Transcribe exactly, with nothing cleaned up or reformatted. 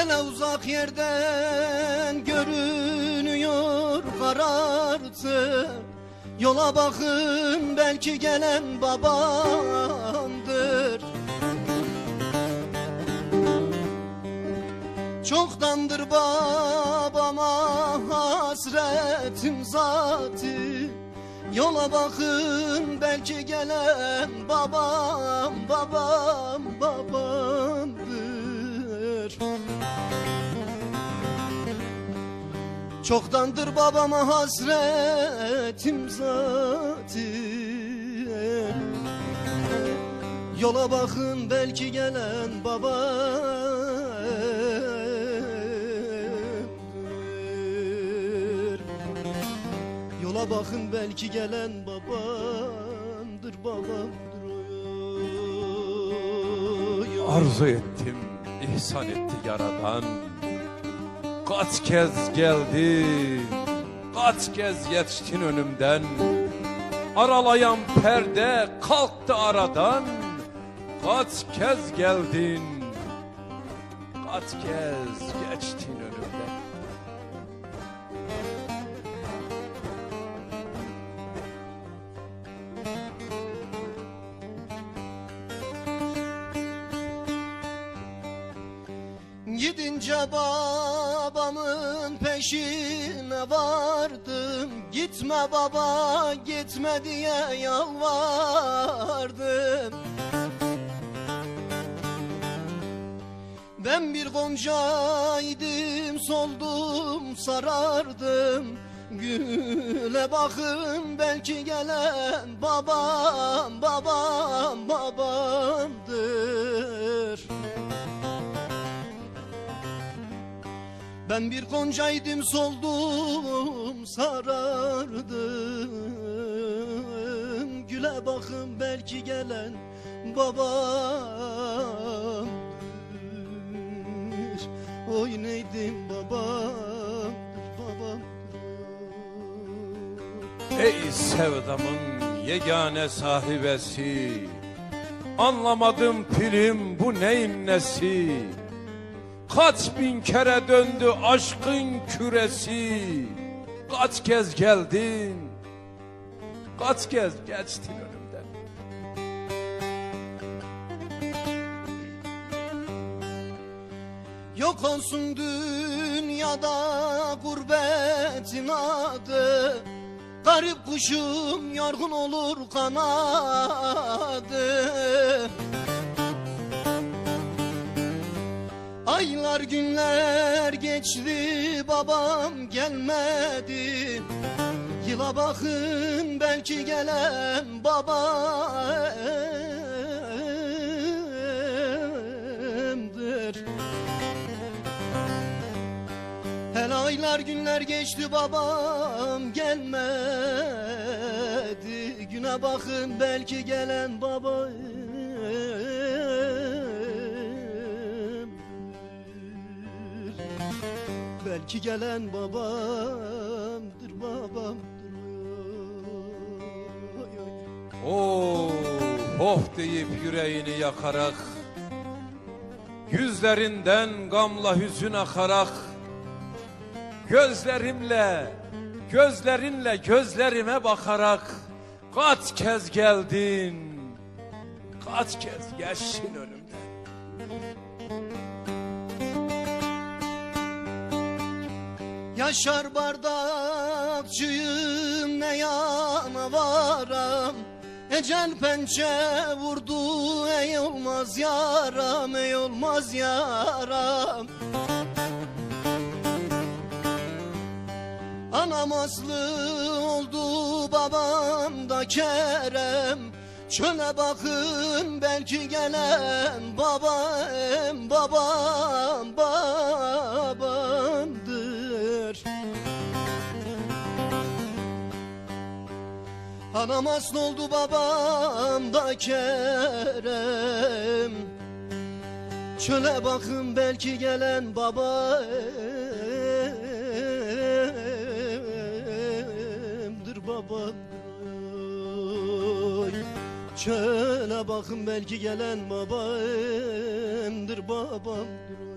Hele uzak yerden görünüyor karartı. Yola bakın belki gelen babamdır. Çoktandır babama hasretim zati. Yola bakın belki gelen babam, babam, babamdır. Çoktandır babama hasretim zati. Yola bakın belki gelen babamdır. Yola bakın belki gelen babamdır, babamdır. Oy, oy. Arzu ettim, ihsan etti yaradan. Kaç kez geldin, kaç kez yetiştin önümden. Aralayan perde kalktı aradan. Kaç kez geldin, kaç kez geçtin önümden. Gidince babamın peşine vardım. Gitme baba, gitme diye yalvardım. Ben bir goncaydım, soldum, sarardım. Güle bakın belki gelen babam, babam, babamdır. Ben bir goncaydım, soldum, sarardım. Güle bakın belki gelen babamdır. Oy neydim babamdır, babamdır. Ey sevdamın yegane sahibesi, anlamadım pilim bu neyin nesi. Kaç bin kere döndü aşkın küresi. Kaç kez geldin, kaç kez geçtin önümden. Yok olsun dünyada gurbetin adı. Garip kuşum yorgun olur kanadı. Aylar günler geçti babam gelmedi. Yıla bakın belki gelen babamdır. Hele aylar günler geçti babam gelmedi. Güne bakın belki gelen babam. Belki gelen babamdır, babamdır. Oh, of deyip yüreğini yakarak, yüzlerinden gamla hüzün akarak, gözlerimle, gözlerinle gözlerime bakarak, kaç kez geldin, kaç kez geçtin önümden. Yaşar bardakçıyım ne yana varam. Ecel pençe vurdu ey olmaz yaram, ey olmaz yaram. Anam aslı oldu babam da kerem. Çöle bakın belki gelen babam, babam, babamdır. Anam aslı oldu babam da kerem. Çöle bakın belki gelen babamdır, babamdır. Çöle bakın belki gelen babamdır, babamdır.